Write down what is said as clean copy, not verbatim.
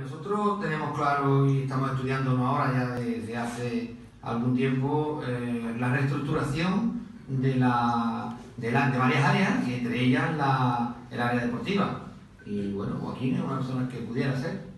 Nosotros tenemos claro y estamos estudiando ahora ya desde hace algún tiempo la reestructuración de varias áreas y entre ellas el área deportiva. Y bueno, Joaquín es una persona que pudiera ser.